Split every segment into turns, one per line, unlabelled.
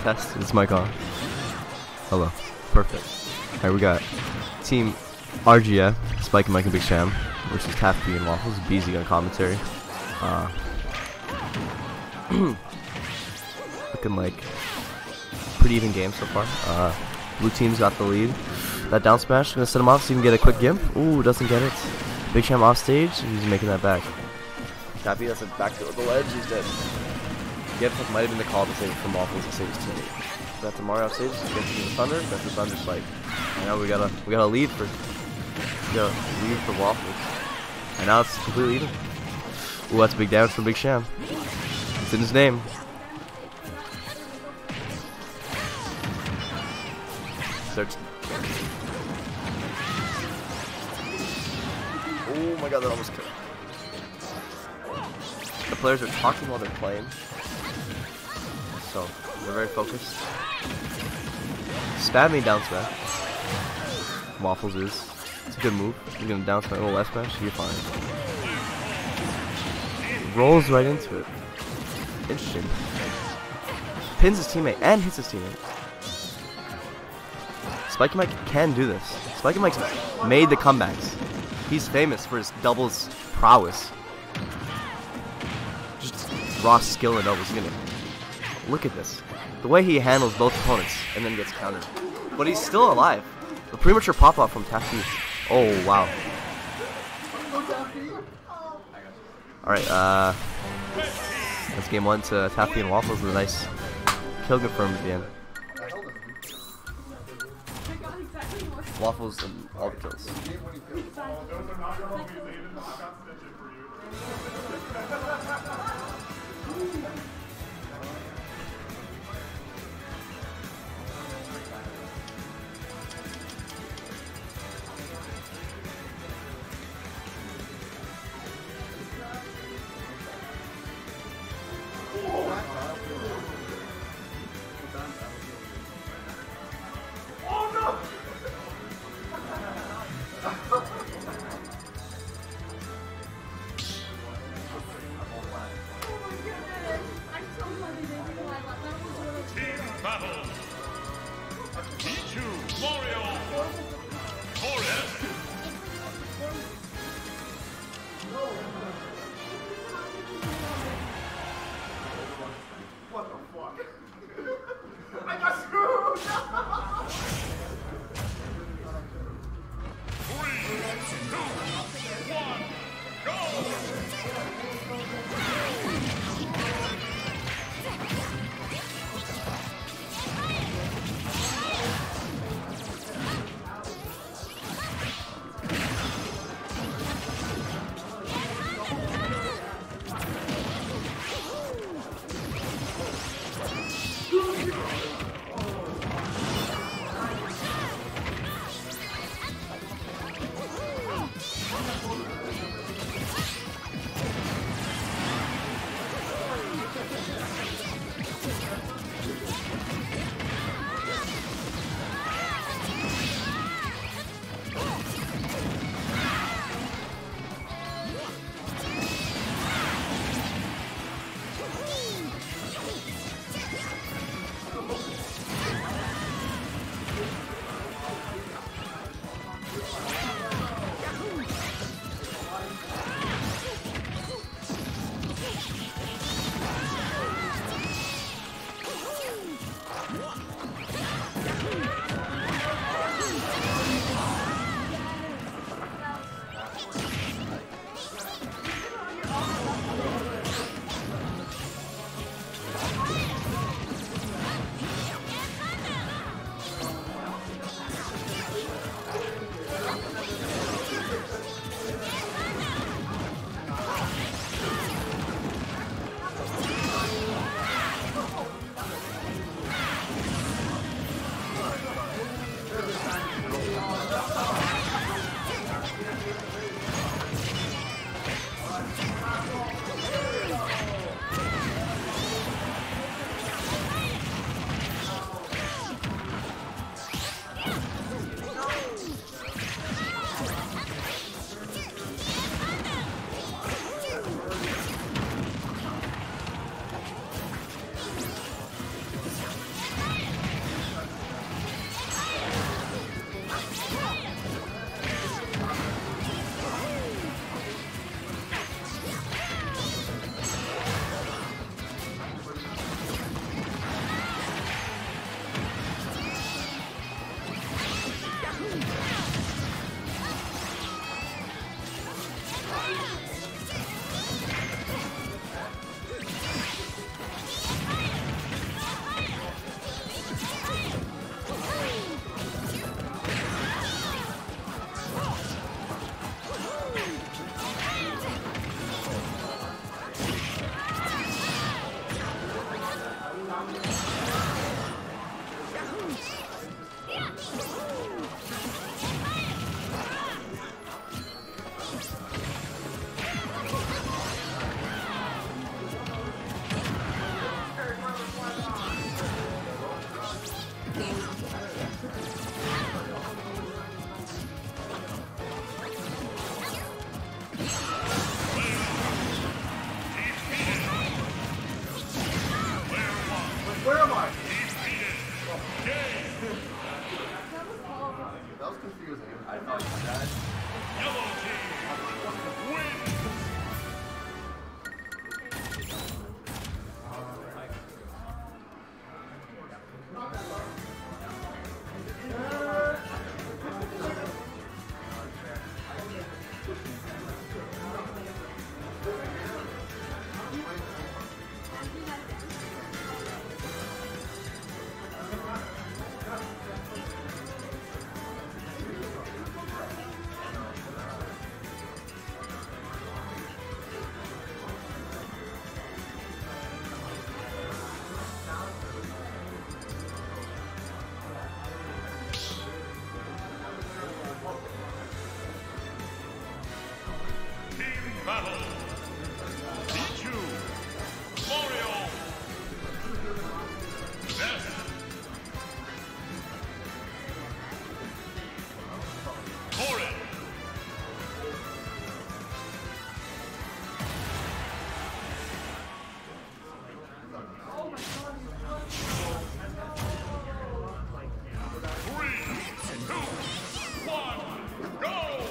Test. Is mic on? Hello. Perfect. Alright, we got Team RGF, Spike and Mike and Big Sham versus Taffy and Waffles. Beezy on commentary. Looking like pretty even game so far. Blue team's got the lead. That down smash gonna set him off so he can get a quick gimp. Ooh, doesn't get it. Big Sham off stage. He's making that back. Taffy does it back to the ledge. He's dead. Gimp might have been the call to save it from Waffles to save his teammate. Got the Mario off stage. Gets into the Thunder. Got the Thunder Spike. And now we got a lead for Waffles. And now it's completely even. Ooh, that's a big damage from Big Sham. It's in his name. Starts. Oh my god, that almost killed. The players are talking while they're playing. So, they're very focused. Stab me down smash. Waffles is. It's a good move. He's gonna down smash. Oh, left smash. You're fine. Rolls right into it. Interesting. Pins his teammate and hits his teammate. Spike Mike can do this. Spike Mike's made the comebacks. He's famous for his doubles prowess. Just raw skill and doubles. Look at this. The way he handles both opponents and then gets countered. But he's still alive. The premature pop-off from Taffy. Oh, wow. Alright, that's game 1 to Taffy and Waffles with a nice kill confirmed at the end. Waffles and all the kills.
Yellow team wins. Battle. Pichu. Mario. Ness. Corrin. Three, two, one, go!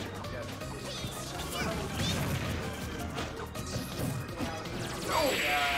Oh!